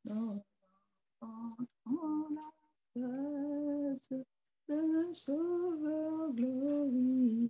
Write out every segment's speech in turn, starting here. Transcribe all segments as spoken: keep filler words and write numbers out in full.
Nous entrons la grâce de Sauveur glorieux.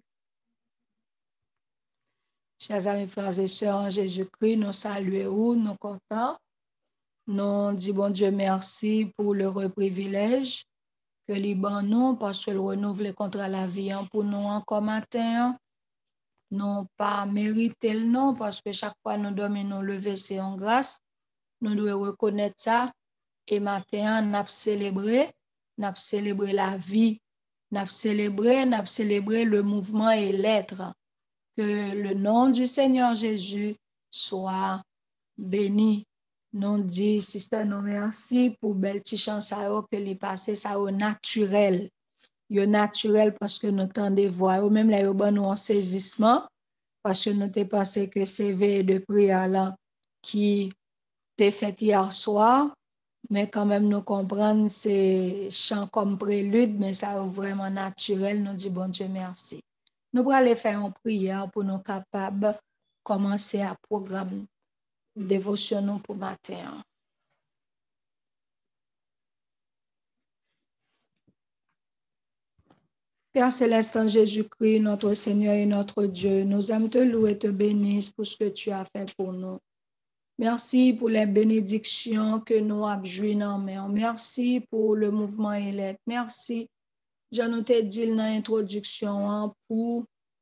Chers amis, frères et sœurs en Jésus-Christ, nous saluons, nous comptons. Nous disons bon Dieu merci pour l'heureux privilège que Liban nous, parce que le renouvelle contre la vie pour nous encore matin. Nous pas mérité le nom, parce que chaque fois nous dormons, nous lever, c'est en grâce. Nous devons reconnaître ça. Et matin, nous avons célébré, nous avons célébré la vie, nous avons célébré, nous avons célébré le mouvement et l'être. Que le nom du Seigneur Jésus soit béni. Nous dit, sister, nous merci pour belle petite chance que les passé ça au naturel. Yo naturel parce que nous tendez voir ou même là yo bon nous en saisissement parce que nous t'ai pensé que c'est veille de prière là qui t'est fait hier soir, mais quand même nous comprendre c'est chant comme prélude, mais ça est vraiment naturel. Nous dit bon Dieu merci. Nous allons aller faire une prière pour nous capables de commencer à programme dévotion pour matin. Père céleste en Jésus-Christ, notre Seigneur et notre Dieu, nous aimons te louer et te bénir pour ce que tu as fait pour nous. Merci pour les bénédictions que nous avons jouées en main. Merci pour le mouvement élect. Merci. Je nous t'ai dit dans l'introduction pour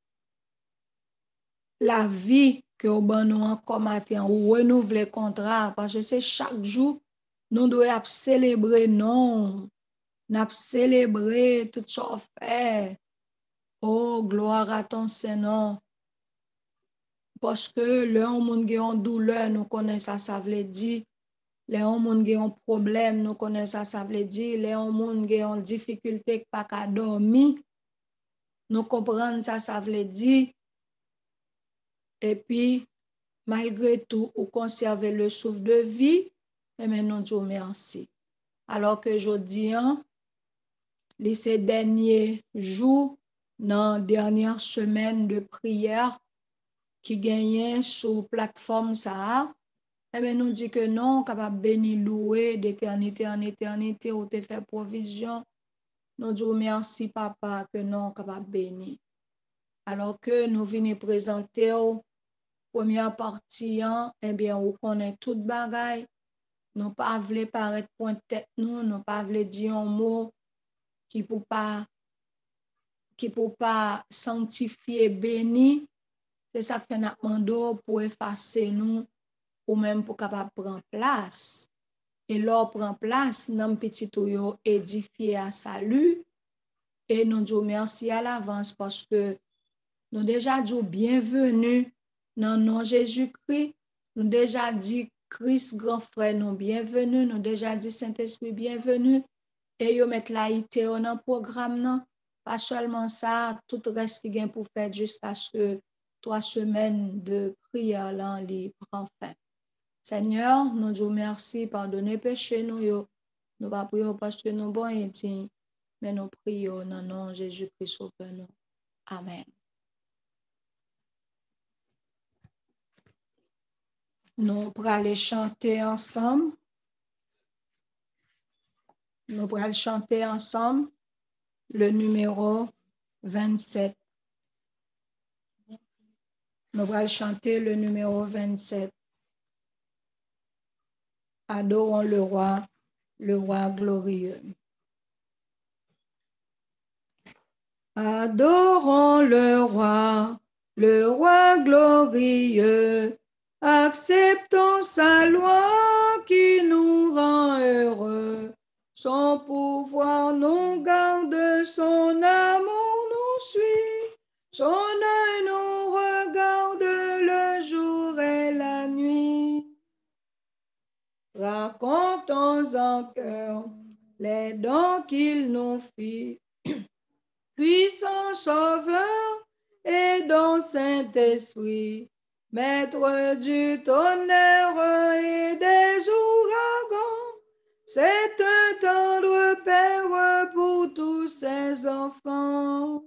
la vie que nous avons comme matin ou renouveler le contrat parce que c'est chaque jour nous devons célébrer non. Nous avons célébré tout ce qu'on fait. Oh, gloire à ton Seigneur. Parce que le monde qui a une douleur, nous connaissons ça, ça veut dire. Les gens qui ont un problème, nous connaissons ça, ça veut dire. Les gens qui ont une difficulté, pas qu'à dormir, nous comprenons ça, ça veut dire. Et puis, malgré tout, vous conservez le souffle de vie, et maintenant, Dieu merci. Alors que je dis, ces derniers jours, dans la dernière semaine de prière qui gagnait sur plateforme ça, eh bien, nous dit que non, capable bénir, louer d'éternité en éternité, ou te fait provision. Nous disons merci, papa, que non, capable bénir. Alors que nous venons présenter la première partie, eh bien, on connaît toute bagaille. Nous ne pas voulu paraître point tête nous, nous pas voulu dire un mot qui ne peut pas qui peut pas sanctifier, béni. C'est ça que fait notre mando pour effacer nous ou même pour capable prendre place. Et là, prend place, nous petit tout édifié à salut. Et nous disons merci à l'avance parce que nous déjà dit bienvenue dans le nom de Jésus-Christ. Nous déjà dit Christ, grand frère, nous bienvenue. Nous déjà dit Saint-Esprit, bienvenue. Et nous mettons l'aïté dans le programme. Non? Pas seulement ça, tout reste qui vient pour faire jusqu'à ce que trois semaines de prière là, les prend fin. Seigneur, nous disons merci, pardonnez péché nous. Yo. Nous ne prions pas parce que nous sommes bons et dignes, mais nous prions dans le nom de Jésus-Christ sauveur nous. Amen. Nous pourrons aller chanter ensemble. Nous pourrons chanter ensemble le numéro vingt-sept. Nous pourrons chanter le numéro vingt-sept. Adorons le roi, le roi glorieux. Adorons le roi, le roi glorieux. Acceptons sa loi qui nous rend heureux. Son pouvoir nous garde, son amour nous suit. Son œil nous regarde le jour et la nuit. Racontons en cœur les dons qu'il nous fit. Puissant Sauveur et don Saint-Esprit, Maître du tonnerre et des ouragans, c'est un tendre Père pour tous ses enfants.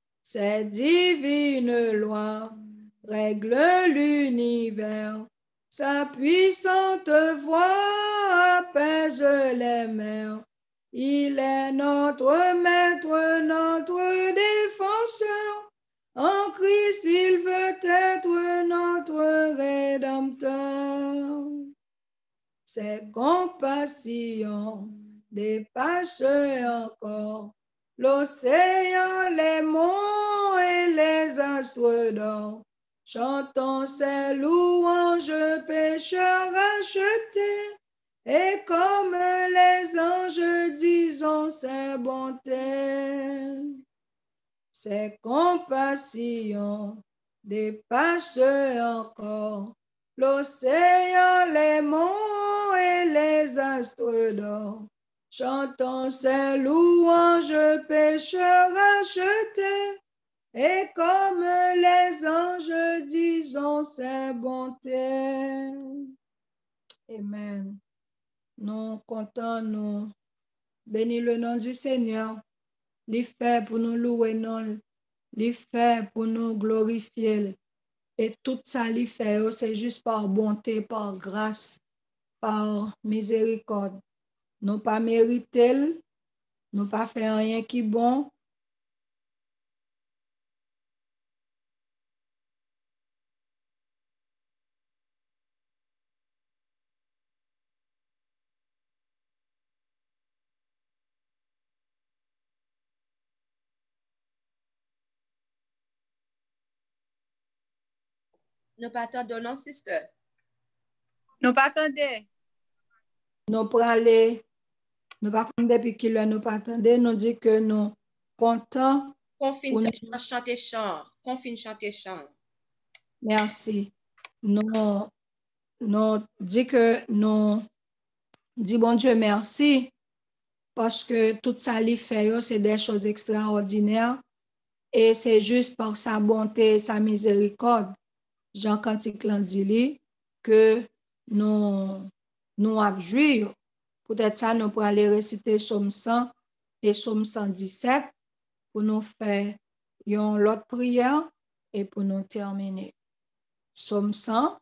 Cette divine loi règle l'univers, Sa puissante voix apaise les mers. Il est notre maître, notre défenseur. En Christ, il veut être notre rédempteur. Ses compassions dépassent encore l'océan, les monts et les astres d'or. Chantons ses louanges, pécheurs rachetés, et comme les anges disons ses bontés. Ses compassions dépassent encore l'océan, les monts et les astres d'or. Chantons ses louanges, pécheurs rachetés, et comme les anges disons ses bontés. Amen. Nous comptons, nous bénis le nom du Seigneur. Il fait pour nous louer, non, il fait pour nous glorifier. Et tout ça, il fait, c'est juste par bonté, par grâce, par miséricorde. Nous pas mérité, nous pas fait rien qui est bon. Nous pas t'entendons, sister. Nous pas attendez. Nous prenons, nous pas depuis qu'il nous pas attendez, nous dit que nous comptons. Confine nous... chanter chant. Confine chanter chant. Merci. Nous, nous dit que nous dit bon Dieu merci parce que tout ça lui fait, c'est des choses extraordinaires et c'est juste par sa bonté et sa miséricorde. Jean Cantique l'a dit que nous nous avons joué. Peut-être ça, nous pourrons aller réciter Somme cent et Somme cent dix-sept pour nous faire une l'autre prière et pour nous terminer. Somme cent.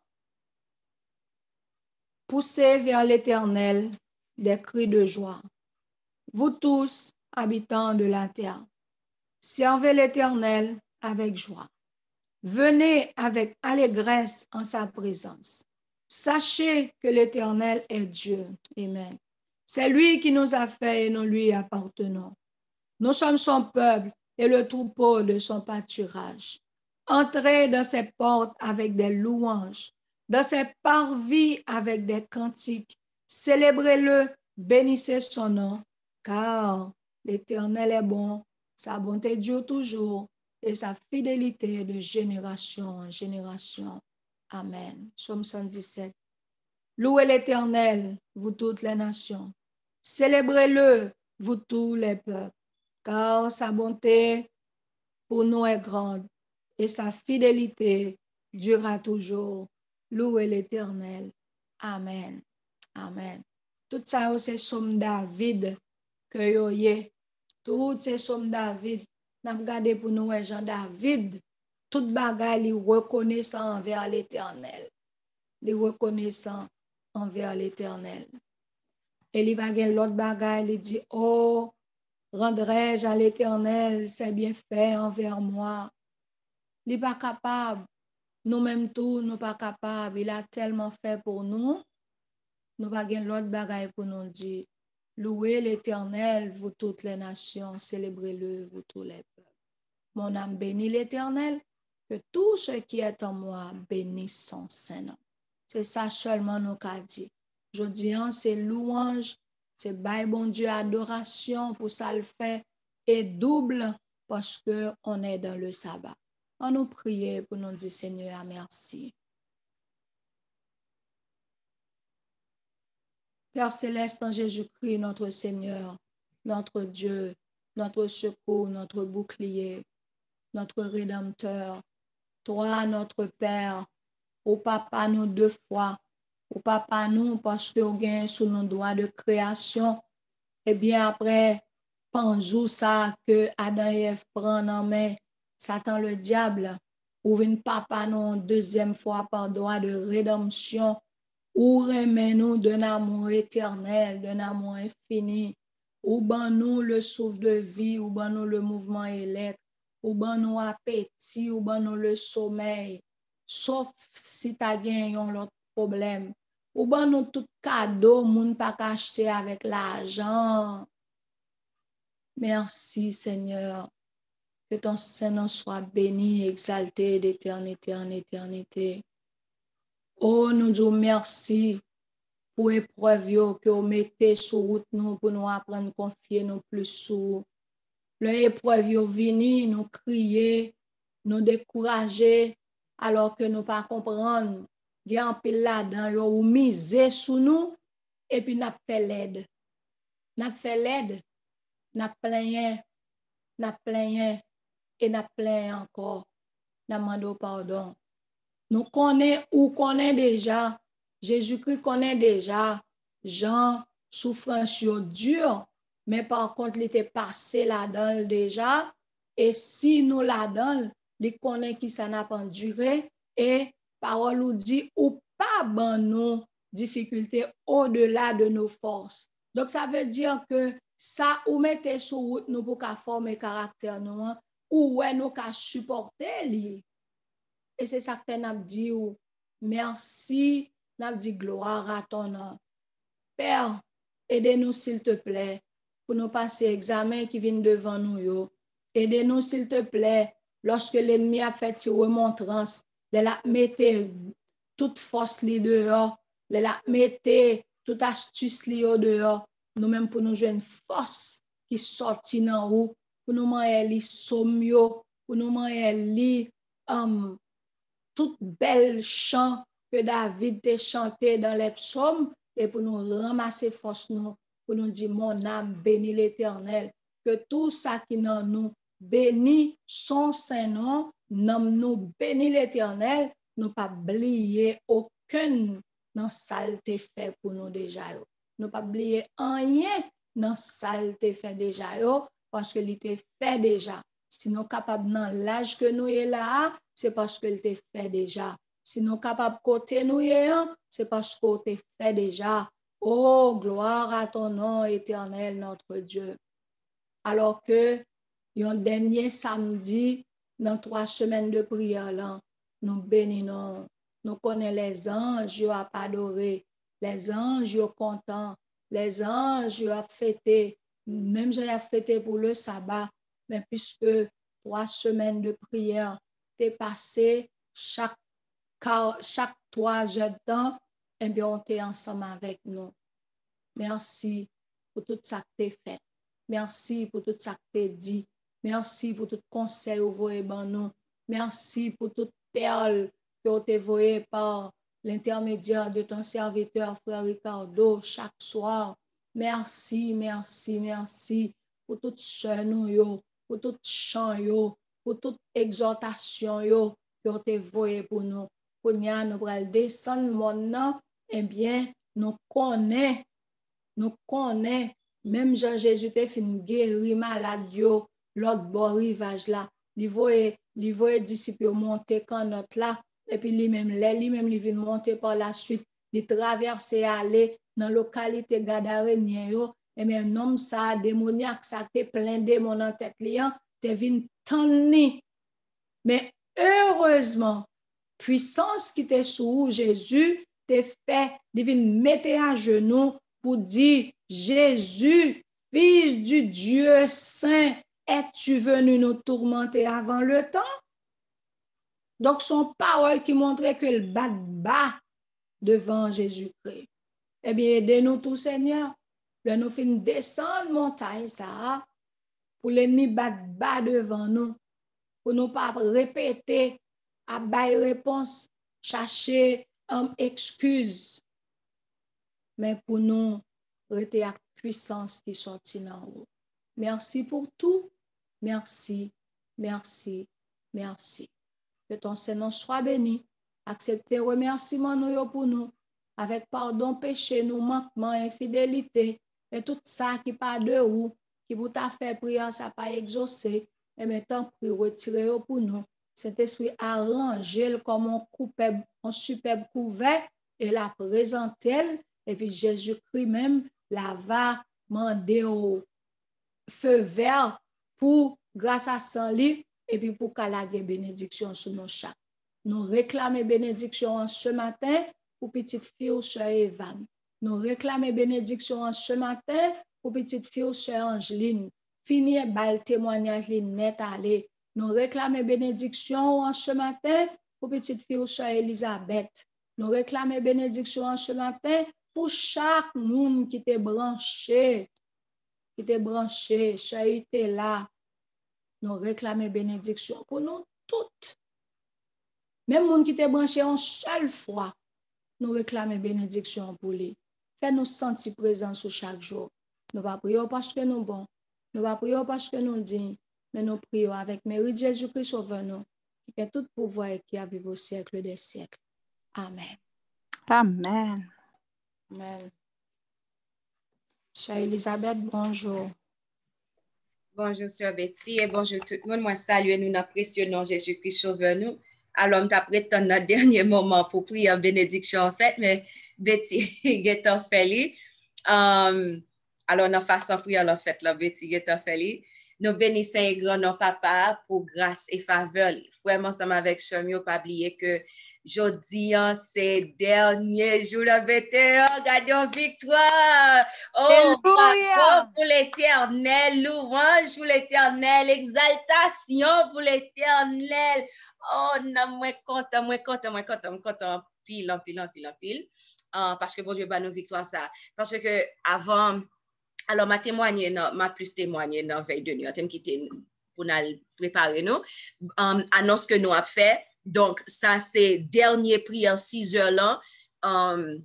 Poussez vers l'Éternel des cris de joie. Vous tous, habitants de la terre, servez l'Éternel avec joie. Venez avec allégresse en sa présence. Sachez que l'Éternel est Dieu. Amen. C'est lui qui nous a fait et nous lui appartenons. Nous sommes son peuple et le troupeau de son pâturage. Entrez dans ses portes avec des louanges, dans ses parvis avec des cantiques. Célébrez-le, bénissez son nom, car l'Éternel est bon, sa bonté dure toujours et sa fidélité de génération en génération. Amen. Psaume cent dix-sept. Louez l'Éternel, vous toutes les nations. Célébrez-le, vous tous les peuples, car sa bonté pour nous est grande et sa fidélité durera toujours. Louez l'Éternel. Amen. Amen. Tout ça, c'est somme David que yo yé. Tout ces somme David. N'a regardé pour nous, Jean David. Tout bagay li reconnaissant envers l'Éternel. Li reconnaissant envers l'Éternel. Et il va gen l'autre bagay, il dit, oh, rendrai-je à l'Éternel ses bienfaits envers moi. Il n'est pas capable. Nous-mêmes tous, nous pas capables. Il a tellement fait pour nous. Nous pas gen l'autre bagay pour nous dire. Louez l'Éternel, vous toutes les nations. Célébrez-le, vous tous les peuples. Mon âme bénit l'Éternel. Que tout ce qui est en moi bénisse son Saint-Nom. C'est ça seulement nous qu'a dit. Je dis, c'est louange, c'est bail bon Dieu, adoration pour ça le fait, et double parce que on est dans le sabbat. On nous prie pour nous dire, Seigneur, merci. Père céleste en Jésus-Christ, notre Seigneur, notre Dieu, notre secours, notre bouclier, notre Rédempteur, toi, notre Père, au Papa nous deux fois, au Papa nous parce que nous gagnons sous nos droits de création, et bien après, pendant ça que Adam et Ève prennent en main, Satan le diable, ou vient Papa nous deuxième fois par droit de rédemption, ou remet nous d'un amour éternel, d'un amour infini, ou ban nous le souffle de vie, ou ban nous le mouvement électrique, ou ban nous appétit, ou ban nous le sommeil, sauf si tu as gagné un autre problème. Ou ban nous tout cadeau, moun pas acheter avec l'argent. Merci Seigneur, que ton Saint-Nom soit béni, exalté d'éternité en éternité. Oh, nous disons merci pour l'épreuve que vous mettez sur route nous pour nous apprendre à confier nous plus sur. L'épreuve vini, nous crier, nous décourager alors que nous pas comprendre. Il y a un pile là-dedans, ou miser sur nous et puis n'a fait l'aide. N'a fait l'aide, n'a plaigné, n'a plaigné et n'a plaigné encore. N'a demandé pardon. Nous connaissons ou connaissons déjà, Jésus-Christ connaît déjà, Jean souffrance dure, mais par contre, il était passé là-dedans déjà, et si nous là-dedans, il connaît qui ça n'a pas enduré, et parole nous dit, ou pas ban nous difficultés au-delà de nos forces. Donc, ça veut dire que ça, ou mettez sur route nous pour qu'à former caractère nous, ou ouais, nous qu'à supporter lui. Et c'est ça que fait n'a dit ou merci, n'a dit gloire à ton nom. Père, aidez-nous s'il te plaît pour nous passer examen qui vient devant nous yo. Aidez-nous s'il te plaît lorsque l'ennemi a fait ses remontrances, les la mettez toute force li dehors, les la mettez toute astuce li dehors, nous-mêmes pour nous jouer une force qui sortit dans haut, pour nous manger li somyo, pour nous manger li um, toute belle chant que David t'a chanté dans les psaumes et pour nous ramasser force nous, pour nous dire mon âme bénit l'Éternel, que tout ça qui dans nous bénit son Saint-Nom, nous bénit l'Éternel, nous pas oublier aucun dans saleté fait pour nous déjà. Nous pas oublier rien dans saleté fait déjà parce que il était fait déjà. Si nous sommes capables dans l'âge que nous sommes là, c'est parce que le fait déjà. Si nous sommes capables de côté nous c'est parce que le fait déjà. Oh, gloire à ton nom éternel, notre Dieu. Alors que, un dernier samedi, dans trois semaines de prière, là, nous bénissons. Nous connaissons les anges, ils ont adoré. Les anges, ils sont contents. Les anges, ils ont fêté. Même j'ai fêté pour le sabbat. Mais puisque trois semaines de prière, t'es passé chaque, chaque trois heures de temps, et bien on est ensemble avec nous. Merci pour tout ça que t'es fait. Merci pour tout ça que t'es dit. Merci pour tout conseil que vous avez nous. Merci pour toute perle que vous avez envoyé par l'intermédiaire de ton serviteur, frère Ricardo, chaque soir. Merci, merci, merci pour toute soeur nous, pour tout chant, pour toute exhortation yo, que vous avez envoyé pour nous. Pour nous, nous allons descendre maintenant, eh bien, nous connaissons, nous connaissons, même Jean-Jésus te fin guéri malade yo, l'autre bord rivage là, il voyait, il voyait disciples monter quand notre là, et puis lui-même, lui-même, il vient monter par la suite, il traverse aller dans la localité Gadarénien yo, et même nom ça, démoniaque, ça te plein de démons en tête liant, te vient tanni. Mais heureusement, puissance qui était sous Jésus, te fait, il vient mettre à genoux pour dire, Jésus, fils du Dieu saint, es-tu venu nous tourmenter avant le temps? Donc, son parole qui montrait que le bat bas devant Jésus-Christ. Eh bien, aidez-nous tous, Seigneur. Là, nous finissons descendre montagne, ça, pour l'ennemi battre bas devant nous, pour nous pas répéter, à bailler réponse, chercher une excuse, mais pour nous rester la puissance qui sortit dans haut. Merci pour tout. Merci, merci, merci. Que ton Seigneur soit béni. Acceptez remerciements nous pour nous. Avec pardon, péché, nous, manquement, infidélité, et tout ça qui part de vous, qui vous a fait prière, ça n'a pas exaucé. Et maintenant, puis retirer pour nous. Cet esprit arrangé comme un coupable, un superbe couvert, et la présente elle, et puis Jésus-Christ même la va demander au feu vert pour, grâce à son livre, et puis pour qu'elle ait des bénédictions sur nos chaque. Nous réclamons bénédiction ce matin pour petite fille ou sœur Evan. Nous réclamons bénédiction ce matin pour petite fille ou sœur Angeline. Fini bal témoignage net aller. Nous réclamons bénédiction ce matin pour petite fille ou sœur Elisabeth. Nous réclamons bénédiction ce matin pour chaque monde qui t'est branché, qui t'est branché, sœur était là. Nous réclamons bénédiction pour nous toutes. Même monde qui t'est branché en seule fois, nous réclamons bénédiction pour lui. Fais-nous sentir présents sur chaque jour. Nous ne prions pas parce que nous bons, nous ne prions pas parce que nous dignes, mais nous prions avec Marie Jésus-Christ sauveur nous, qui a tout pouvoir et qui a vécu au siècle des siècles. Amen. Amen. Amen. Chère Elisabeth, bonjour. Bonjour, Sœur Betty, et bonjour tout le monde. Moi, saluez nous, notre précieux nom Jésus-Christ sauveur nous. Alors, je prétends notre dernier moment pour prier en bénédiction, en fait, mais Betty est en fait. Um, alors, dans façon de prier, en fait, la Betty est en fait. Nous bénissons et grand nos papa pour grâce et faveur. Vraiment, ensemble avec Chomio, pas oublier que jeudi, c'est dernier jour de Betty. Regardons victoire. Oh, bravo pour l'éternel, louange pour l'éternel, exaltation pour l'éternel. Oh, non, moi content, moi content, moi content, moi content, pile, pile, pile, pile. Uh, parce que bon Dieu, bah, nos victoires, ça. Parce que avant, alors, ma témoigné, ma plus témoigné dans veille de nuit, en qui était pour nous préparer nous, um, annonce que nous avons fait. Donc, ça, c'est dernier prière six heures là. Um,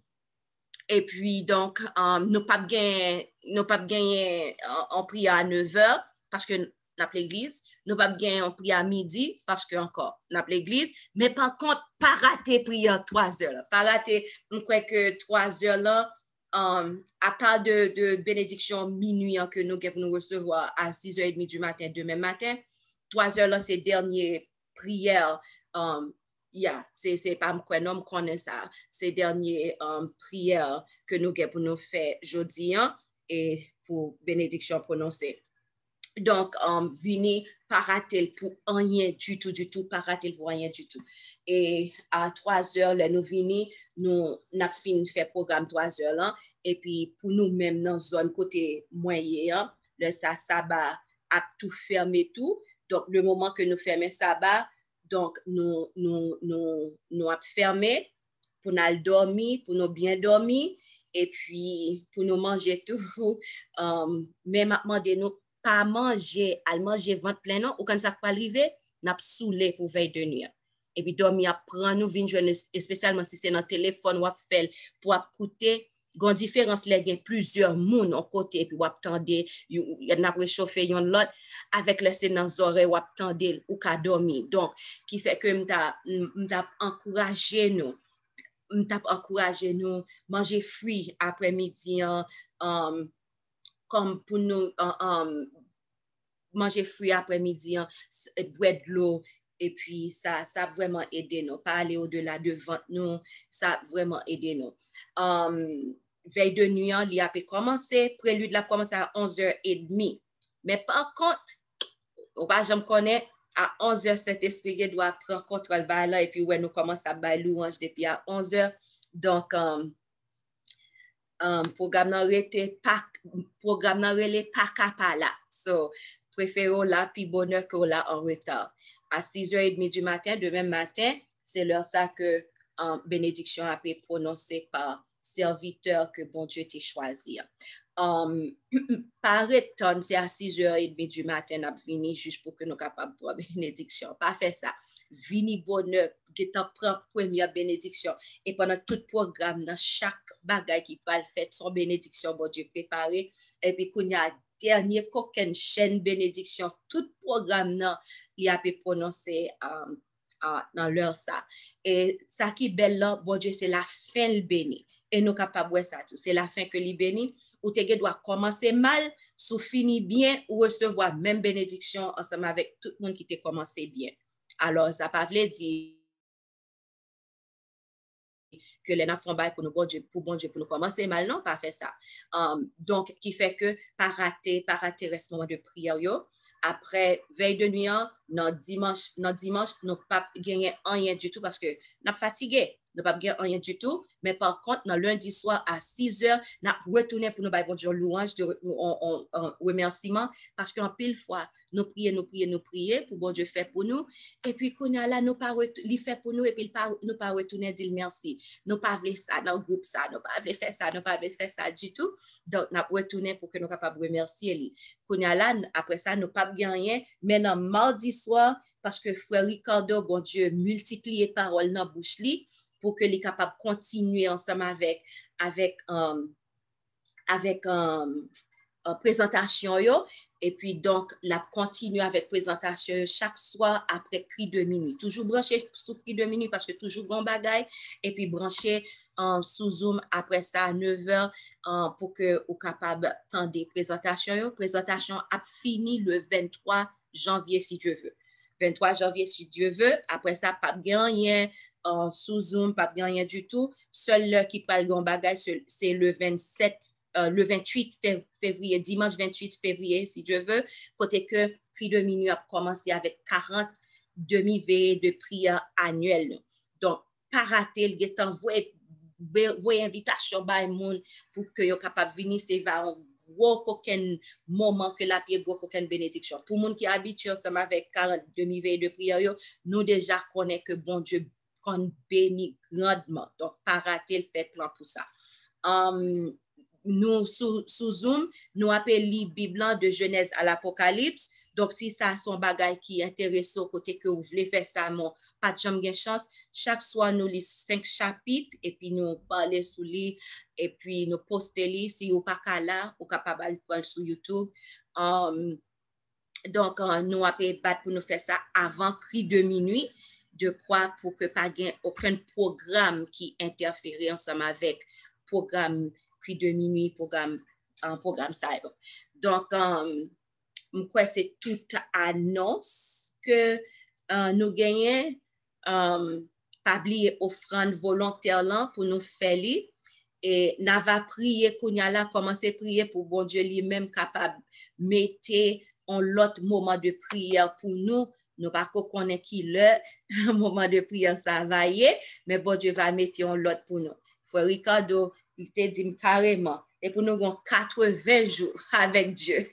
et puis, donc, um, nous pas gagné, nous pas gagné en, en prière à neuf heures parce que nous avons l'église. Nous pas gagné en prière à midi parce que encore, nous avons l'église. Mais par contre, pas rater prière trois heures là. Pas rater, on croit que trois heures là, Um, à part de, de bénédiction minuit hein, que nous nous recevoir à six heures trente du matin, demain matin, trois heures là, c'est dernière prière. Um, yeah, c'est, c'est pas quoi, non, connaît ça. C'est dernière um, prière que nous pour nous faire jeudi hein, et pour bénédiction prononcée. Donc, um, vini pas rater pour rien du tout, du tout, pas rater pour rien du tout. Et à trois heures, là, nous vini, nous avons fini de faire programme trois heures là, et puis pour nous-mêmes dans zone côté moyen, le ça sabbat a tout fermé tout. Donc, le moment que nous fermons sabbat, donc nous nous nous nous a fermé pour nous dormir, pour nous bien dormir, et puis pour nous manger tout, um, même à demander nous pas manger, à manger ventre plein non, ou quand ça peut arriver, n'a saoulé pour veille de nuit. Et puis dormir apprend nous vinn joindre spécialement si c'est dans téléphone ou fait pour écouter gon différence les gain plusieurs moun en côté puis ou attendre il y en a réchauffer yon l'autre avec le c'est dans oreille ou attendre ou ka dormir. Donc qui fait que m'ta m'ta encourager nous m'ta encourager nous manger fruits après-midi um, comme pour nous um, um, manger fruits après-midi, boire de l'eau, et puis ça, ça a vraiment aidé nous. Pas aller au-delà de vingt nous, ça a vraiment aidé nous. Um, veille de nuit, il a commencé, prélude l'a commencé à onze heures trente. Mais par contre, on va jamais connaître, à onze heures, cet esprit doit prendre contrôle là, et puis ouais, nous commençons à bailler louange depuis à onze heures. Donc, um, um, programme n'a rete pas, programme n'a relé pas capala. So, préférons là, puis bonheur que là en retard. À six heures trente du matin, demain matin, c'est l'heure ça que um, bénédiction a été prononcée par serviteur que bon Dieu t'a choisi. Um, par étonne, c'est à six heures trente du matin, n'a vini juste pour que nous capables de prendre bénédiction. Pas fait ça. Vini bonheur, qui t'en prend première bénédiction. Et pendant tout le programme, dans chaque bagaille qui peut le faire, son bénédiction, bon Dieu préparé. Et puis, qu'on y a dernier coquin chaîne bénédiction, tout programme, non, il a pu prononcer um, uh, dans l'heure ça. Et ça qui est belle là, bon Dieu, c'est la fin le béni. Et nous capables de ça tout. C'est la fin que il béni. Ou te doit commencer mal, sous fini bien, ou recevoir même bénédiction ensemble avec tout le monde qui t'a commencé bien. Alors, ça ne veut pas dire que les n'a font bail pour nous, bon Dieu, pour bon Dieu, pour nous commencer mal, non, pas faire ça. Um, donc, qui fait que, pas rater, pas rater reste moment de prière, yo. Après, veille de nuit, non dimanche, non dimanche, nous pas gagner rien du tout parce que nous fatigué. Nous pas gagner rien du tout. Mais par contre, dans lundi soir à six heures, nous retourner pour nous bailler bon Dieu louange, de on, on, on, remerciement parce qu'en pile fois, nous prier, nous prier, nous prier pour bon Dieu faire pour nous. Et puis, quand là, nous pas li fait pour nous et puis nous pas retourner dire merci. Nous pas voulu ça dans le groupe ça, nous pas voulu faire ça, nous pas voulu faire ça du tout. Donc, nous retourner pour que nous capables remercier lui. Quand là, après ça, nous pas gagner, mais dans mardi soir, parce que frère Ricardo, bon Dieu, multiplier paroles dans bouche li pour que les capables continuer ensemble avec avec um, avec um, uh, présentation yo et puis donc la continuer avec présentation chaque soir après cri de minuit, toujours branché sous cri de minuit parce que toujours bon bagaille et puis branché um, sous Zoom après ça à neuf heures um, pour que ou capable tendre des présentations yo. Présentation a fini le vingt-trois janvier si Dieu veut. vingt-trois janvier si Dieu veut. Après ça, pas gagner euh, sous Zoom, pas gagner du tout. Seul l'heure qui parle de bagage, c'est le vingt-sept, euh, le vingt-huit février, dimanche vingt-huit février, si Dieu veut. Côté que cri de minuit a commencé avec quarante demi-veillées de prière annuelle. Donc, pas rater le temps, voyez invitation by monde pour que vous capable venir c'est gros aucun moment que la prière gros aucune bénédiction. Pour monde qui habitué ensemble avec quarante demi-veillées de prière, nous déjà connaissons que bon Dieu qu'on bénit grandement. Donc, pas rater le fait plan pour ça. Um, nous, sous, sous Zoom, nous appelons la Bible de Genèse à l'Apocalypse. Donc, si ça son bagage qui intéresse au côté que vous voulez faire ça, mon pas de jamais chance. Chaque soir, nous lisons cinq chapitres et puis nous parlons sur lui et puis nous postons lui. Si vous pas là, vous capable de prendre sur YouTube. Um, donc, uh, nous appelons pour nous faire ça avant cri de minuit. De quoi pour que pas gain aucun programme qui interfère ensemble avec programme cri de minuit, programme un programme ça. Donc um, quoi c'est toute annonce que uh, nous gagnons um, pas oublier offrande volontaire là pour nous faire li et n'a va prier qu'on y a là commencer prier pour bon Dieu lui-même capable mettre en l'autre moment de prière pour nous. Nous pas connaître qui le moment de prière ça va y mais bon Dieu va mettre en l'autre pour nous. Frère Ricardo, il te dit carrément et pour nous avons quatre-vingts jours avec Dieu.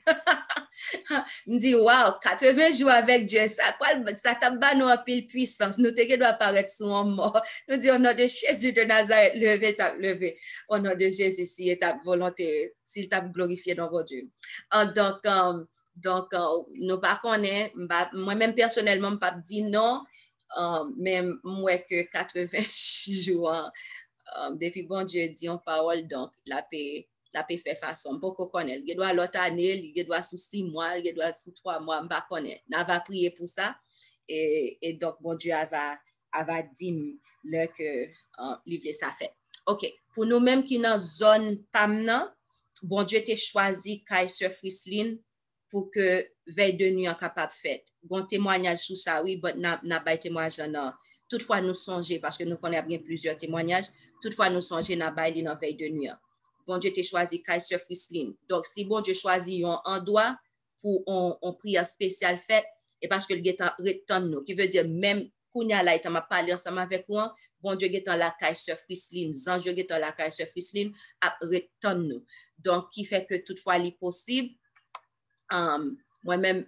Me dit wow, quatre-vingts jours avec Dieu, ça quoi ça t'a ba nous en pile puissance. Nous te doit apparaître sous un mort. Nous dit au nom de Jésus de Nazareth, levez ta levé. Au nom de Jésus si est ta volonté, s'il t'a glorifié dans votre Dieu. Donc um, Donc, uh, nous pas connaît, moi-même personnellement, je ne pas dire non, uh, mais moi que quatre-vingts jours, uh, depuis bon Dieu dit en parole, donc la paix, la paix fait façon, beaucoup connaît. Il doit l'autre année, il doit sous six mois, il doit sous trois mois, je ne pas connaît. On va prier pour ça, et, et donc bon Dieu va, va dire le que uh, livre ça fait. Ok, pour nous-mêmes qui dans zone Pamna, bon Dieu t'a choisi Kaiser Frislin pour que veille de nuit en capable fait. Bon témoignage sur ça, oui, mais n'a n'a pas témoignage non. Toutefois nous songer parce que nous connaissons bien plusieurs témoignages. Toutefois nous songer n'a pas dans veille de nuit. Bon Dieu t'a choisi Kaiser Frislin. Donc si bon Dieu choisit un endroit pour on, on prière spéciale fait et parce que le guetan retonne nous qui veut dire même Kounya là il m'a parlé ensemble avec moi bon Dieu guetan la Kaiser Frislin, Zanjo guetan la Kaiser Frislin a retonne nous. Donc qui fait que toutefois il est possible Um, moi-même,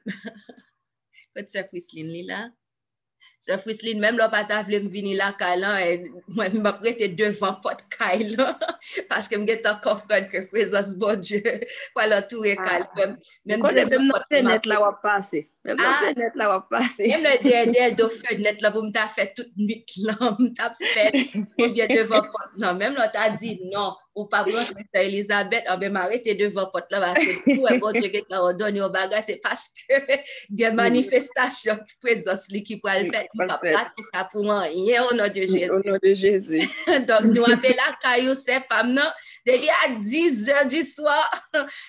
quand c'est Frislin là, c'est Frislin, même là, pas voulu me venir là, et moi, je me prêter devant porte caille parce que je me encore comprendre que présence bon Dieu, voilà tout est calme. Même même notre fenêtre là, va passer. Même notre fenêtre là, va passer. Même le derrière de fenêtre là, vous me t'as fait toute nuit là, me t'as fait, ou bien devant porte là, même là, t'as dit non. Ou pas brancher Elisabeth, on va m'arrêter devant porte là parce que tout est bon Dieu qui t'a donné au bagage, c'est parce que il y a manifestation présence qui peut le faire, il va pas ça pour rien au nom de Jésus. Au nom de Jésus. Donc nous appelons la caillou c'est pas maintenant depuis à dix heures du soir.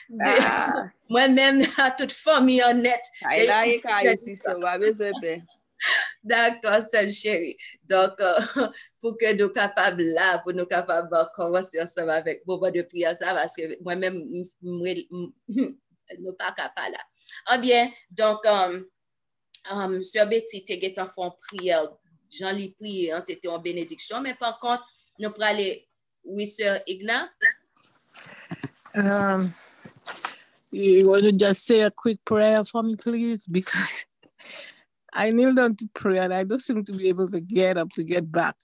Ah. Moi-même à toute famille honnête. Là il caillou système va besoin de D'accord, seul chéri. Donc, euh, pour que nous capables là, pour nous capables de commencer ensemble avec moment de prière, ça, parce que moi-même, nous pas capables là. Ah bien, donc, um, um, Sœur Betty, tu es en fond prière. Jean-Ly prié, hein, c'était en bénédiction, mais par contre, nous pourrons aller, oui, Sœur Igna? Um, you want to just say a quick prayer for me, please? Because I kneel down to pray and I don't seem to be able to get up to get back.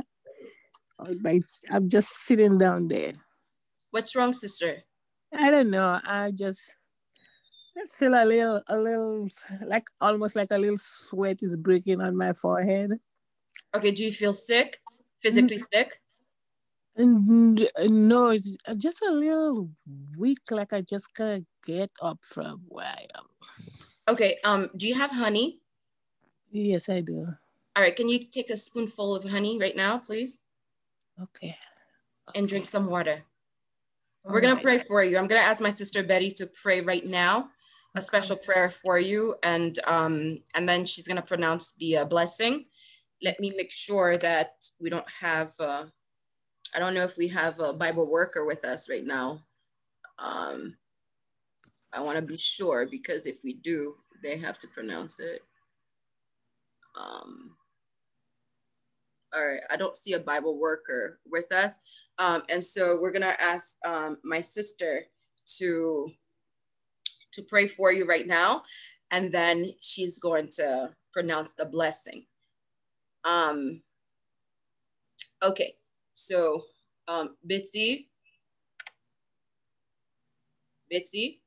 I'm just sitting down there. What's wrong, sister? I don't know. I just just feel a little, a little, like almost like a little sweat is breaking on my forehead. Okay, do you feel sick? Physically mm. sick? And no, it's just a little weak, like I just can't get up from where I am. Okay, um, do you have honey? Yes, I do. All right, can you take a spoonful of honey right now, please? Okay. And drink some water. All We're right. gonna pray for you. I'm gonna ask my sister Betty to pray right now, a okay. special prayer for you, and um, and then she's gonna pronounce the uh, blessing. Let me make sure that we don't have, uh, I don't know if we have a Bible worker with us right now. Um, I wanna be sure because if we do, they have to pronounce it. Um, all right, I don't see a Bible worker with us. Um, and so we're gonna ask um, my sister to, to pray for you right now. And then she's going to pronounce the blessing. Um, okay, so um, Betsy, Betsy.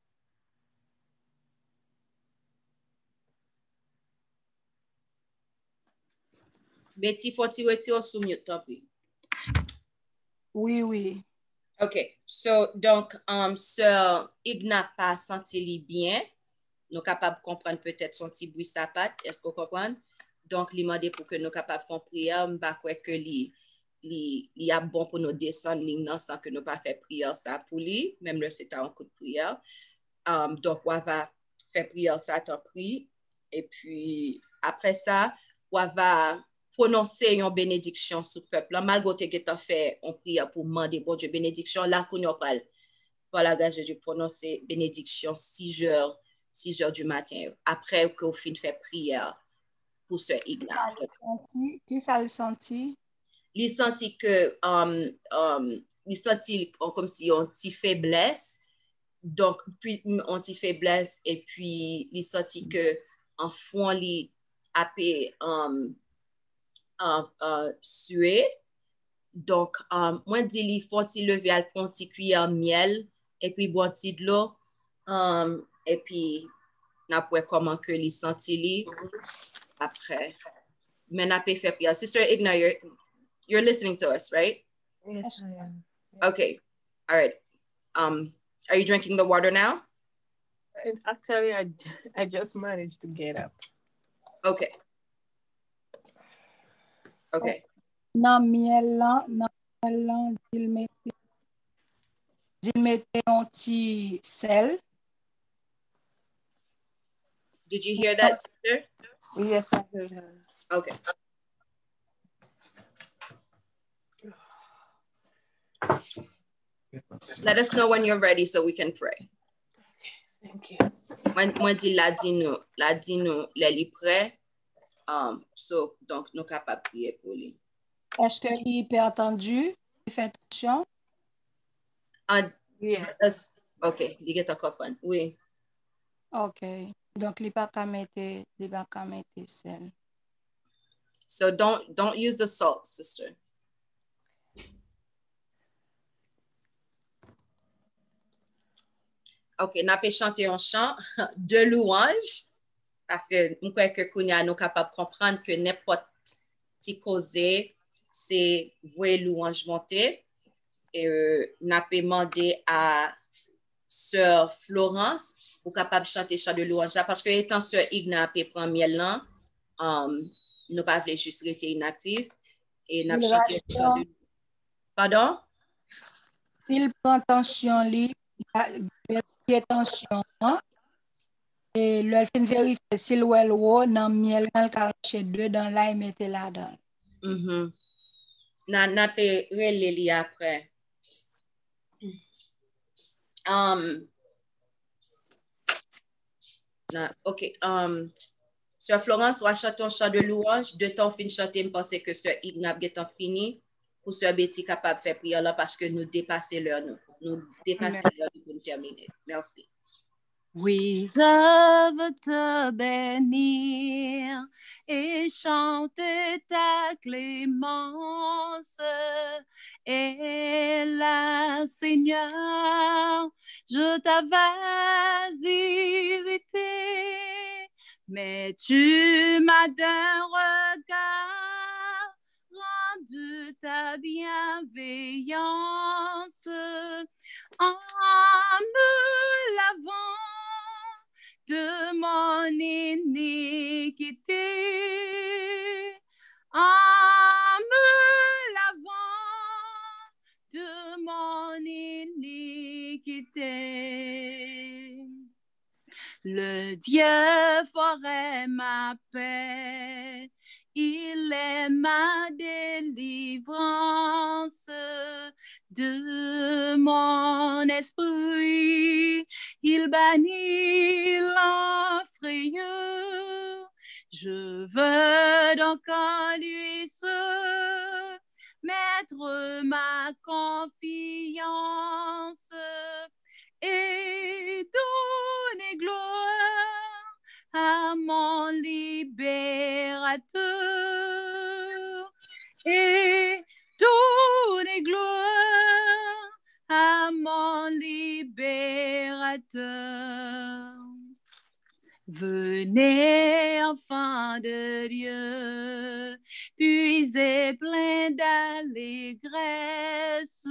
Betty, faut-il retirer sous mute, tant pis. Oui, oui. OK. So, donc, um, Sœur Igna pas senti bien. Nous capables de comprendre peut-être son petit bruit sa patte. Est-ce que vous comprenez? Donc, il m'a dit pour que nous capables de faire prière, je ne crois que li, li, li a bon pour nous descendre ligne sans que nous pas faire prière ça pour lui, même le c'est un coup de prière. Um, donc, on va faire prière ça, t'en prie. Et puis, après ça, on va prononcer une bénédiction sur le peuple. Malgré que tu as fait une prière pour demander bon Dieu bénédiction, là, qu'on a parlé. Voilà, gars, je prononcer bénédiction six heures, six heures du matin, après qu'on finisse de faire prière pour ce Igna. Qui ça le senti? Il senti que, um, um, il senti comme si on t'y faiblesse, donc, puis on t'y faiblesse, et puis il senti que en fond, il a pu um, uh, uh, suer. Donc, um, moi, dis il faut t'y lever à prendre une petite cuillère miel, et puis boire un petit de l'eau, um, et puis, après, comment que il senti li après. Mais n'a pas fait prière. Sister Igna, you're, you're listening to us, right? Yes, I am. Yes. Okay. All right. Um, are you drinking the water now? It's actually, I, I just managed to get up. Okay. Okay. Nan miel lan, nan miel lan, il mette, il mette un petit sel. Did you hear that, sister? Yes, I heard her. Okay. Let us know when you're ready so we can pray. Thank you. Moi, moi dis la di nou, la di nou, le li prêt. Um, so, donc, nous capables de prier pour lui. Est-ce que il peut entendu? Il fait attention? Uh, Yeah. OK, il get a coupon. Oui. OK. Donc, il pas qu'à mettre, il pas qu'à mettre sel. So don't don't use the salt, sister. OK, n'a pas chanter un chant de louange parce que nous croyons que Kounia nous capable de comprendre que n'importe qui causé c'est vouer louange monter et euh, n'a pas demandé à sœur Florence pour capable de chanter chant de louange parce que étant sœur Igna peut prendre miel là, um, nous pas voulons juste rester inactif et n'a chanté chant de Pardon? S'il prend attention, il y a attention. Hein? Et le fin vérifier si l'ouel ou dans miel quand caché deux dans là et mettez là-dedans. Mhm. Na na pe relé li après. Um, na, ok. Um, Sœur Florence, on va chanter un chant de louange. De temps fin chanter, je pense que Sœur Ignab est fini pour Sœur Betty capable de faire prière là parce que nous dépassons l'heure. Nous, nous dépassons l'heure pour nous terminer. Merci. Oui, je veux te bénir et chanter ta clémence. Et là, Seigneur, je t'avais irrité, mais tu m'as d'un regard rendu ta bienveillance en me lavant de mon iniquité, en me lavant de mon iniquité. Le Dieu forêt ma paix, il est ma délivrance de mon esprit. Il bannit l'enfrayeur. Je veux donc en lui se mettre ma confiance et donner gloire à mon libérateur. Et donner gloire à mon libérateur. Venez, enfants de Dieu, puisez plein d'allégresse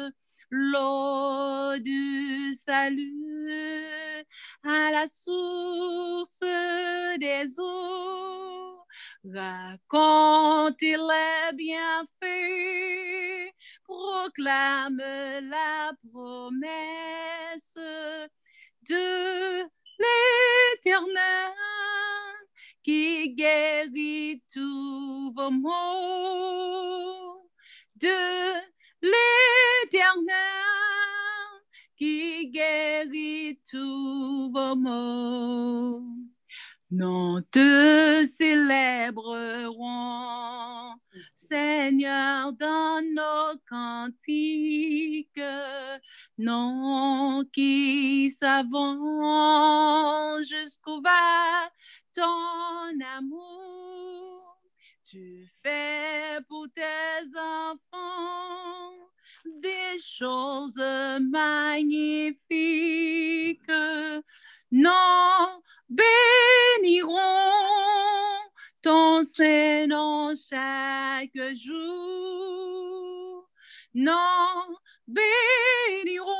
l'eau du salut à la source des eaux. Racontez les bienfaits, proclame la promesse de l'Éternel qui guérit tous vos maux, de l'Éternel qui guérit tous vos maux. Nous te célébrerons, Seigneur, dans nos cantiques, non qui savons jusqu'où va ton amour. Tu fais pour tes enfants des choses magnifiques. Non, béniront ton Saint-Nom chaque jour. Non, béniront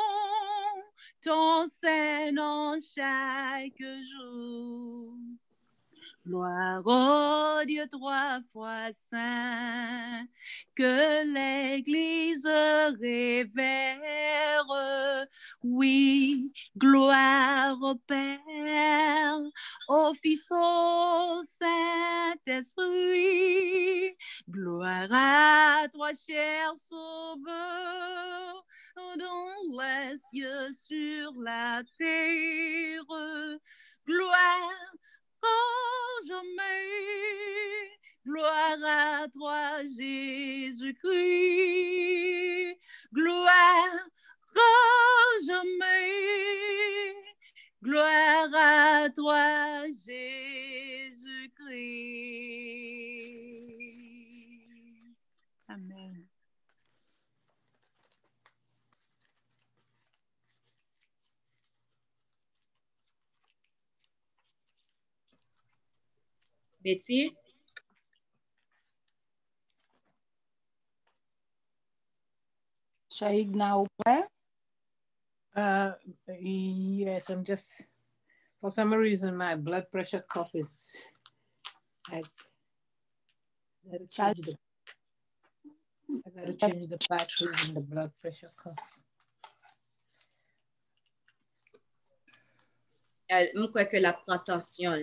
ton Saint-Nom chaque jour. Gloire au Dieu trois fois saint, que l'Église révère. Oui, gloire au Père, au Fils, au Saint-Esprit. Gloire à toi, cher Sauveur, dans les cieux, sur la terre. Gloire oh, jamais. Gloire à toi, Jésus-Christ. Gloire oh, jamais. Gloire à toi, Jésus-Christ. Amen. Betty? Shaig now, where? Uh, yes, I'm just, for some reason, my blood pressure cuff is, I gotta change the, I gotta change the batteries in the blood pressure cuff. Je crois que la prend attention.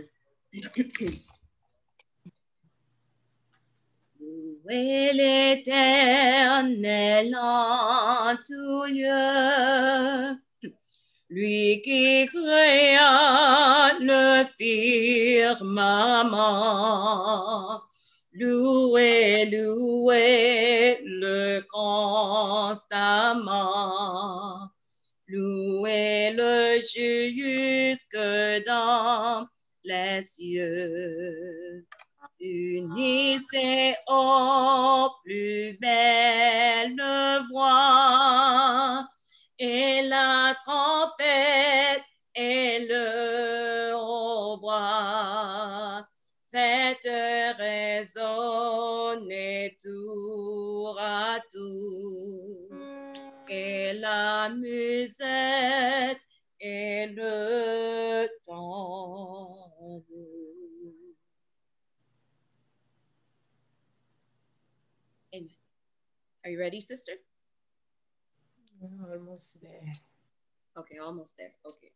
Louez l'Éternel en tout lieu, lui qui créa le firmament. Louez, louez le constamment. Louez-le jusque dans les cieux. Unissez aux plus belles voix et la trompette et le hautbois. Faites résonner tour à tour et la musette et le tambour. Amen. Are you ready, sister? Almost there. Okay, almost there. Okay.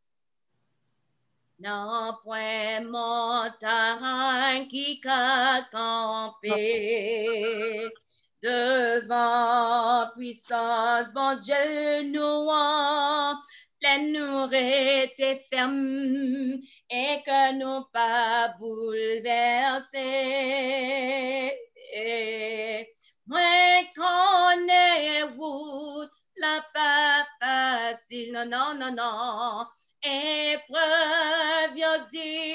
Non point montagne qui qu'a campé devant puissance, bon Dieu nous en pleine nous rester ferme et que nous pas bouleverser. Moi connais route la pas facile, non, non, non, non. Épreuve yo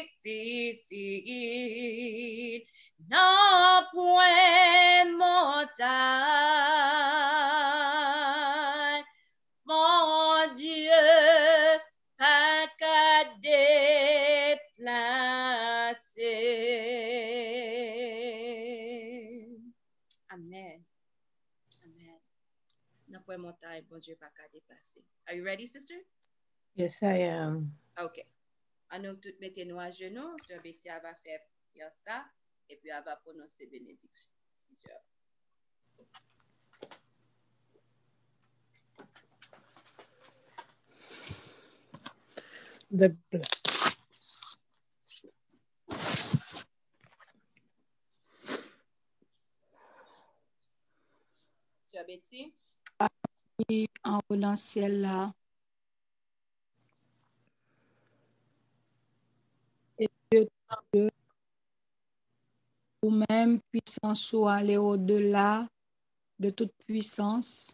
difficile, non point montagne, mon Dieu, pas qu'à déplacer. Amen. Amen. Non point montagne, bon Dieu, pas qu'à déplacer. Are you ready, sister? Yes, I am. OK. À nous toutes mettez-nous à genoux. Sœur Betty va faire ça et puis elle va prononcer bénédiction. Si sœur. The blood. Sœur Betty. En haut dans le ciel là. Et Dieu, vous-même, puissance, soit aller au-delà de toute puissance.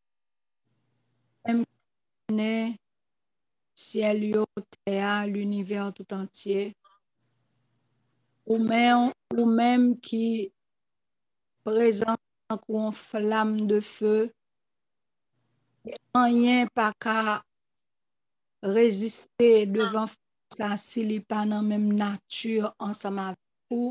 Même connaît ciel, terre, l'univers tout entier. Ou-même, ou-même qui présente une flamme de feu. Rien pas qu'à résister devant ça s'il n'est pas dans la même nature ensemble avec vous.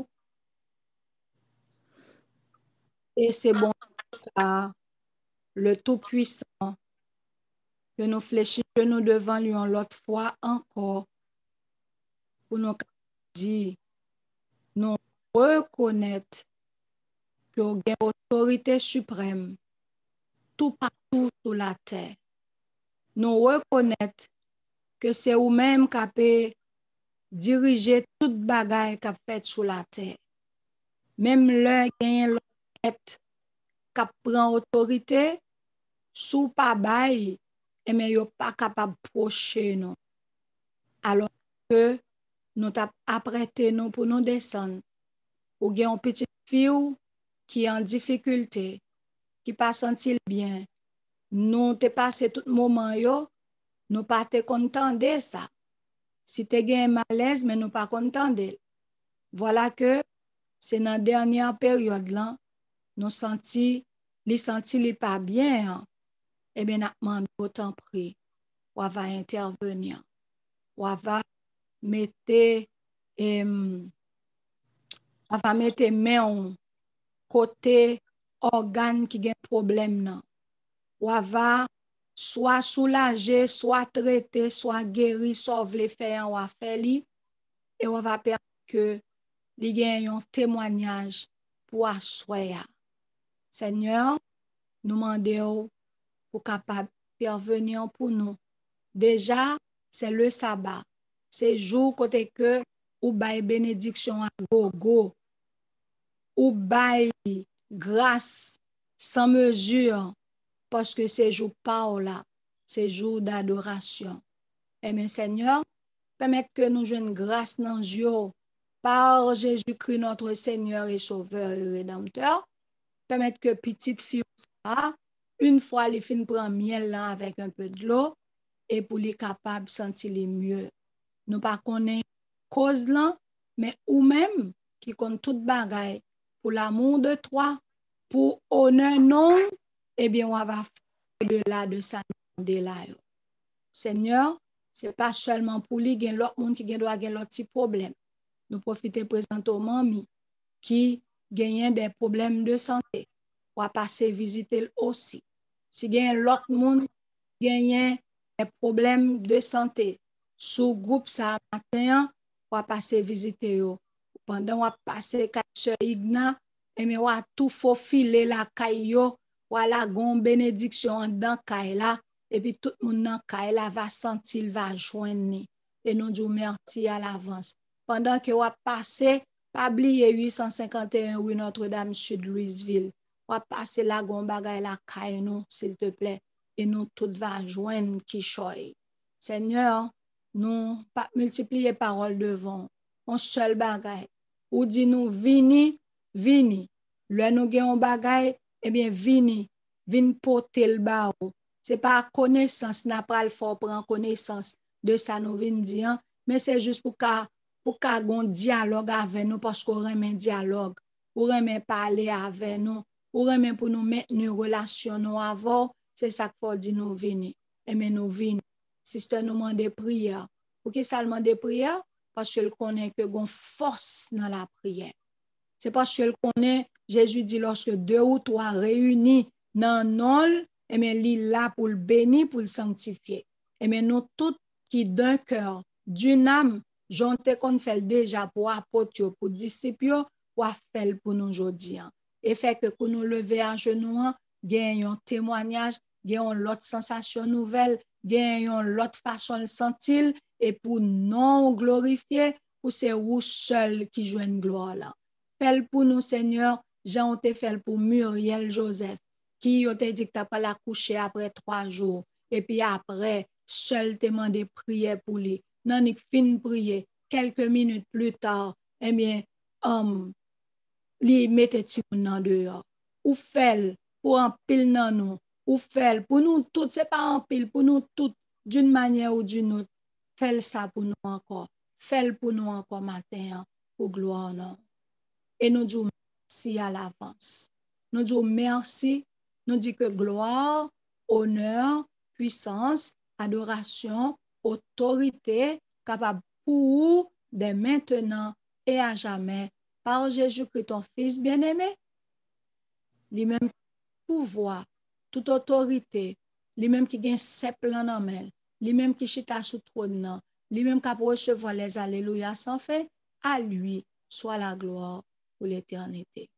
Et c'est bon ça, le Tout-Puissant, que nous fléchissons nous devant lui en l'autre fois encore pour nous dire, nous reconnaître que nous avons autorité suprême tout partout sur la terre. Nous reconnaître que c'est vous-même qui avez dirigé toute bagaille qui a fait sur la terre. Même l'un gagne l'autre qui prend autorité sous pas bail et mais yo pas capable procher nous. Alors que nous t'a apprêté nous pour nous descendre. Ou gen une petite fille qui est en difficulté, qui pas senti bien. Nous t'ai passé tout moment yo, nous pas te content de ça. Si te gen malaise mais nous pas content de. Voilà que c'est dans la dernière période là, nous senti, li senti li pas bien. Hein. Eh bien, nous demandons autant prix. On va intervenir. On va mettre, um, on va mettre main côté organe qui a un problème. Non. On va soit soulager, soit traiter, soit guérir, sauver les faits, on va faire li. Et on va permettre que les gagnent un témoignage pour asseoir. Seigneur, nous demandons pour capable intervenir pour nous. Déjà, c'est le sabbat. c'est jour côté que ou bail bénédiction à gogo, ou bail grâce sans mesure, parce que c'est jour pas là, c'est jour d'adoration. Et mes Seigneur, permettre que nous jouions grâce dans Dieu par Jésus-Christ notre Seigneur et Sauveur et Rédempteur. Permettre que petite fille, une fois les fins prend miel là avec un peu de l'eau et pour les capables de sentir les mieux. Nous pas connaître cause là, mais ou même qui compte toute bagaille pour l'amour de toi, pour honneur non, eh bien on va faire de là de ça de là. Seigneur, c'est pas seulement pour lui, il y a l'autre monde qui doit avoir l'autre petit problème. Nous profitons présentement mamie qui gagne des problèmes de santé. On va passer visiter aussi. Si il y a l'autre monde qui gagne des problèmes de santé, sous groupe ça matin, on va passer visiter yo. Pendant on va passer avec sœur Igna, et mais on va tout faufiler la caillou, voilà gon bénédiction dans caille là. Et puis tout le monde dans Kaila va sentir, va joindre. Et nous disons merci à l'avance. Pendant que vous passez, pas oublier huit cent cinquante et un rue Notre-Dame Sud Louisville. Vous passez la gombaga la caille nous, s'il te plaît. Et nous tout va joindre qui choy. Seigneur, nous pas multiplier paroles devant. On seul bagay. Ou dit nous vini, vini. Le nous gagnons bagay, eh bien vini, vini porter le bao. C'est pas connaissance, n'a pas le fort prendre connaissance de ça nous vient dire, mais c'est juste pour qu'à pour qu'à un dialogue avec nous parce qu'on remet un dialogue, pour remet parler avec nous, pour remet pour nous mettre une relation nous avant, c'est ça qu'il faut dire nous venir. Et mais nous venir. Si c'est nous demander prière, pour qui ça demande prière parce qu'il connaît que gon force dans la prière. C'est parce qu'il connaît Jésus dit lorsque deux ou trois réunis dans non et bien, il là pour le bénir, pour le sanctifier. Et bien, nous tous qui d'un cœur, d'une âme, j'en qu'on fait déjà pour apôtres, pour disciples, pour faire pour nous aujourd'hui. Et fait que pour nous lever à genoux, gagnons un témoignage, gagnons l'autre sensation nouvelle, gagnons l'autre façon de sentir, et pour non glorifier, pour c'est vous seul qui jouent une gloire là. Fais pour nous, Seigneur, Jean te fait pour Muriel Joseph, qui te dit que tu n'as pas la coucher après trois jours. Et puis après, seul te demandé prier pour lui. Non, il fin prier. Quelques minutes plus tard, eh bien, um, li mette ti moun nan dehors. Ou fait pour un pile nan nous. Ou fait pour nous tous, c'est pas un pile, pour nous tous, d'une manière ou d'une autre. Fais ça pour nous encore. Fais pour nous encore matin, pour gloire. Non. Et nous disons merci à l'avance. Nous disons merci. Nous disons que gloire, honneur, puissance, adoration, autorité, capable pour dès maintenant et à jamais, par Jésus-Christ, ton Fils bien-aimé, lui-même pouvoir, toute autorité, lui-même qui gagne ses plans en main, lui-même qui chita sous trône, lui-même qui a recevoir les alléluia sans fin, à lui soit la gloire pour l'éternité.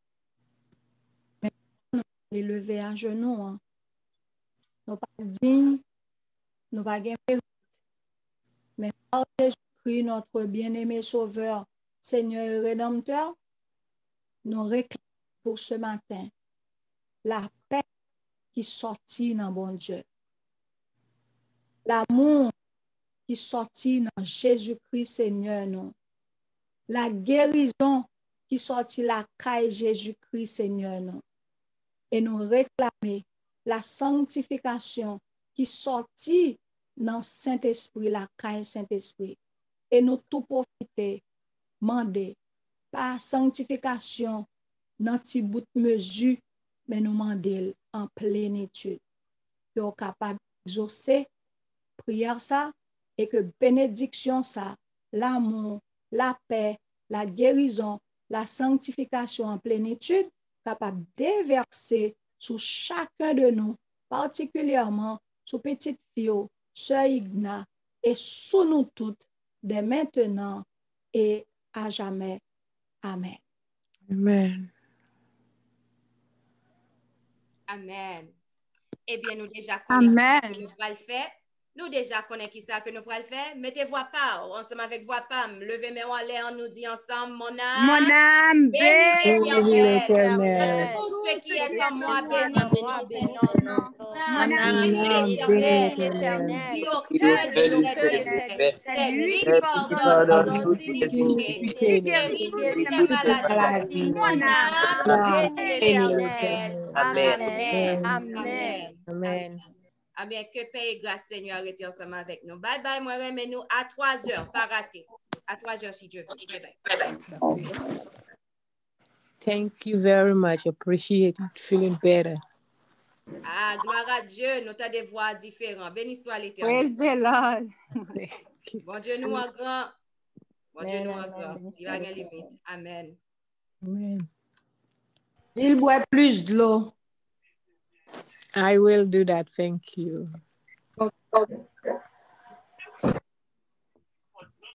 Les lever à genoux, hein. Nous pas dignes, nous pas mérite, mais par Jésus-Christ, notre bien-aimé Sauveur, Seigneur et Rédempteur, nous réclamons pour ce matin la paix qui sortit dans bon Dieu, l'amour qui sortit dans Jésus-Christ, Seigneur, nous, la guérison qui sortit la caille Jésus-Christ, Seigneur, nous. Et nous réclamer la sanctification qui sortit dans Saint-Esprit, la caille Saint-Esprit. Et nous tout profiter, demander, par sanctification, dans petit bout de mesure, mais nous demander en plénitude. Que nous sommes capables d'exaucer prière ça, et que bénédiction ça, l'amour, la paix, la guérison, la sanctification en plénitude, capable de déverser sur chacun de nous, particulièrement sur petite fille, sœur Igna, et sous nous toutes, dès maintenant et à jamais. Amen. Amen. Amen. Eh bien, nous déjà connaissons Amen. ce que nous allons faire. Nous déjà connaissons qui ça que nous pourrons le faire. Mettez voix pas, ensemble avec voix pas. Levez mes mains en l'air, on nous dit ensemble, mon âme. Mon âme bénis l'éternel. Tout ce qui est en moi, bénis bénis son nom. Mon âme bénis l'éternel. Qui au cœur de nos péchés. C'est lui qui pardonne nos iniquités. Qui guérit toutes les maladies. Mon âme bénis l'éternel. Amen. Amen. Amen. Amen. Que paix et grâce, Seigneur, arrêtez ensemble avec nous. Bye bye, moi, mais nous à trois heures, pas rater. À trois heures, si Dieu veut. Bye bye. Bye bye. Thank you very much. Appreciate it. Feeling better. Ah, gloire à Dieu. Nous avons des voix différentes. Béni soit l'Éternel. Praise the Lord. Bon Dieu, nous en grand. Bon Dieu, nous en grand. Il va y avoir une limite. Amen. Amen. Il boit plus de l'eau. I will do that. Thank you. Okay.